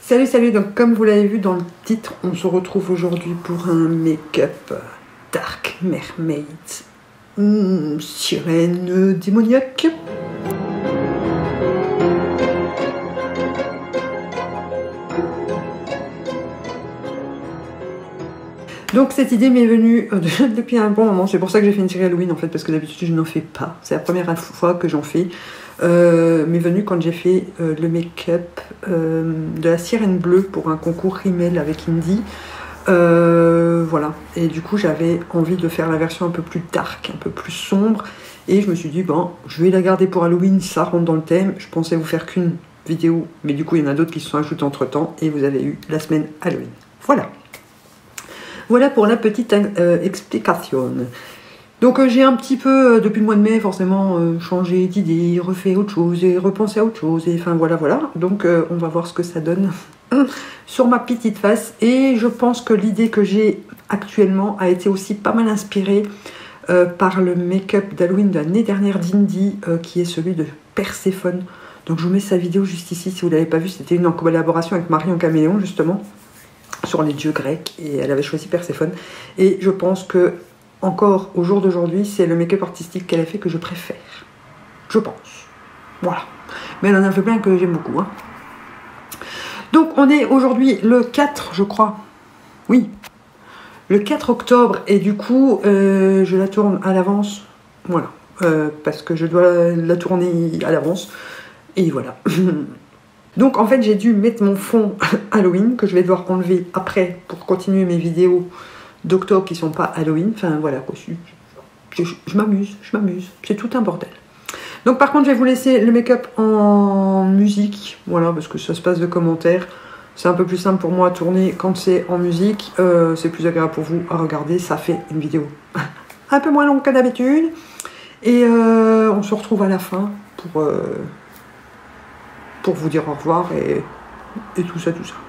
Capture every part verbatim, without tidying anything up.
Salut, salut, donc comme vous l'avez vu dans le titre, on se retrouve aujourd'hui pour un make-up Dark Mermaid, mmh, sirène démoniaque. Donc cette idée m'est venue euh, depuis un bon moment, c'est pour ça que j'ai fait une série Halloween en fait, parce que d'habitude je n'en fais pas, c'est la première fois que j'en fais. Euh, m'est venue quand j'ai fait euh, le make-up euh, de la sirène bleue pour un concours Rimmel avec Indie. Euh, voilà, et du coup j'avais envie de faire la version un peu plus dark, un peu plus sombre, et je me suis dit bon, je vais la garder pour Halloween, ça rentre dans le thème. Je pensais vous faire qu'une vidéo, mais du coup il y en a d'autres qui se sont ajoutées entre temps, et vous avez eu la semaine Halloween. Voilà. Voilà pour la petite euh, explication. Donc euh, j'ai un petit peu, euh, depuis le mois de mai, forcément, euh, changé d'idée, refait autre chose, et repensé à autre chose, et enfin voilà, voilà. Donc euh, on va voir ce que ça donne sur ma petite face. Et je pense que l'idée que j'ai actuellement a été aussi pas mal inspirée euh, par le make-up d'Halloween de l'année dernière d'Indie, euh, qui est celui de Perséphone. Donc je vous mets sa vidéo juste ici, si vous ne l'avez pas vue, c'était une en collaboration avec Marion Caméléon, justement, sur les dieux grecs, et elle avait choisi Perséphone. Et je pense que, encore au jour d'aujourd'hui, c'est le make-up artistique qu'elle a fait que je préfère. Je pense. Voilà. Mais elle en a fait plein que j'aime beaucoup. Hein. Donc on est aujourd'hui le quatre, je crois. Oui. Le quatre octobre, et du coup, euh, je la tourne à l'avance. Voilà. Euh, parce que je dois la tourner à l'avance. Et voilà. Donc en fait j'ai dû mettre mon fond Halloween que je vais devoir enlever après pour continuer mes vidéos d'octobre qui sont pas Halloween. Enfin voilà quoi, je, je, je m'amuse, je m'amuse, c'est tout un bordel. Donc par contre je vais vous laisser le make-up en musique, voilà, parce que ça se passe de commentaires. C'est un peu plus simple pour moi à tourner quand c'est en musique, euh, c'est plus agréable pour vous à regarder, ça fait une vidéo un peu moins longue que d'habitude. Et euh, on se retrouve à la fin pour... Euh, pour vous dire au revoir et, et tout ça, tout ça.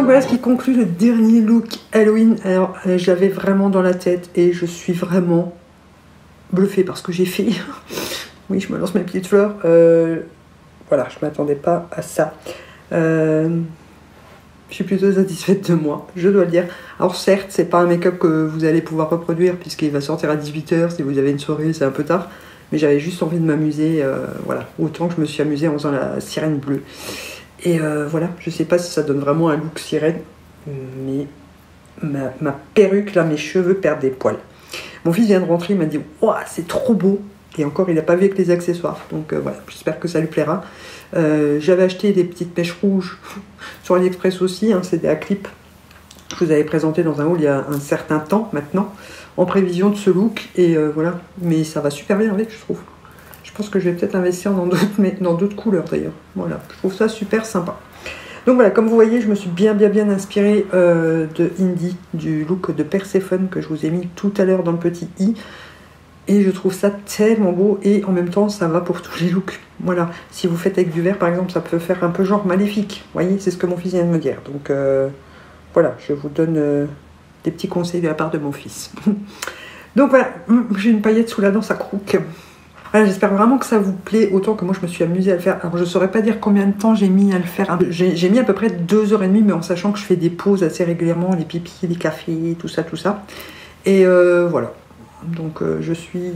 voilà ce qui conclut le dernier look Halloween. Alors euh, je l'avais vraiment dans la tête et je suis vraiment bluffée par ce que j'ai fait. Oui, je me lance mes petites fleurs. Euh, voilà, je m'attendais pas à ça. Euh, je suis plutôt satisfaite de moi, je dois le dire. Alors certes, c'est pas un make-up que vous allez pouvoir reproduire puisqu'il va sortir à dix-huit heures. Si vous avez une soirée, c'est un peu tard. Mais j'avais juste envie de m'amuser, euh, voilà, autant que je me suis amusée en faisant la sirène bleue. Et euh, voilà, je sais pas si ça donne vraiment un look sirène, mais ma, ma perruque, là, mes cheveux perdent des poils. Mon fils vient de rentrer, il m'a dit « Waouh, c'est trop beau !» Et encore, il n'a pas vu avec les accessoires. Donc euh, voilà, j'espère que ça lui plaira. Euh, J'avais acheté des petites mèches rouges sur AliExpress aussi, hein, c'est des clips. Je vous avais présenté dans un haul il y a un certain temps maintenant, en prévision de ce look. Et euh, voilà, mais ça va super bien avec, je trouve. Je pense que je vais peut-être investir dans d'autres, mais dans d'autres couleurs d'ailleurs. Voilà, je trouve ça super sympa. Donc voilà, comme vous voyez, je me suis bien bien bien inspirée euh, de Indie, du look de Perséphone que je vous ai mis tout à l'heure dans le petit i. Et je trouve ça tellement beau et en même temps ça va pour tous les looks. Voilà, si vous faites avec du vert par exemple, ça peut faire un peu genre maléfique. Vous voyez, c'est ce que mon fils vient de me dire. Donc euh, voilà, je vous donne euh, des petits conseils de la part de mon fils. Donc voilà, j'ai une paillette sous la dent, ça croque. Voilà, j'espère vraiment que ça vous plaît autant que moi je me suis amusée à le faire. Alors je ne saurais pas dire combien de temps j'ai mis à le faire. J'ai mis à peu près deux heures et demie, mais en sachant que je fais des pauses assez régulièrement, les pipis, les cafés, tout ça, tout ça. Et euh, voilà. Donc euh, je suis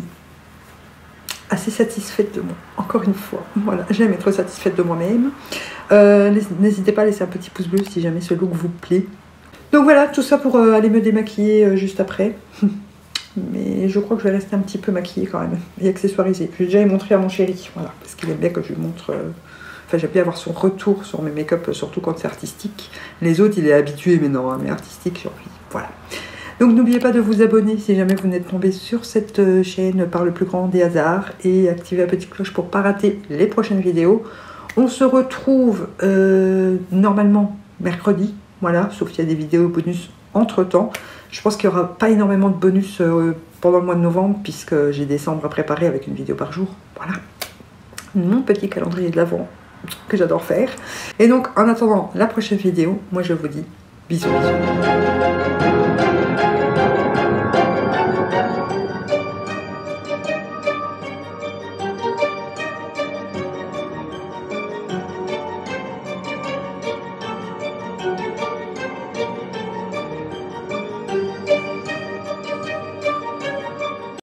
assez satisfaite de moi, encore une fois. Voilà, j'aime être satisfaite de moi-même. Euh, N'hésitez pas à laisser un petit pouce bleu si jamais ce look vous plaît. Donc voilà, tout ça pour euh, aller me démaquiller euh, juste après. Mais je crois que je vais rester un petit peu maquillée quand même et accessoirisée. Je vais déjà y montrer à mon chéri, voilà, parce qu'il aime bien que je lui montre... Euh... Enfin, j'aime bien avoir son retour sur mes make-up, surtout quand c'est artistique. Les autres, il est habitué, mais non, hein, mais artistique, sur lui. Voilà. Donc n'oubliez pas de vous abonner si jamais vous n'êtes tombé sur cette chaîne par le plus grand des hasards et activez la petite cloche pour ne pas rater les prochaines vidéos. On se retrouve euh, normalement mercredi, voilà, sauf qu'il y a des vidéos bonus entre temps. Je pense qu'il n'y aura pas énormément de bonus euh, pendant le mois de novembre puisque j'ai décembre à préparer avec une vidéo par jour. Voilà, mon petit calendrier de l'Avent que j'adore faire. Et donc en attendant la prochaine vidéo, moi je vous dis bisous bisous.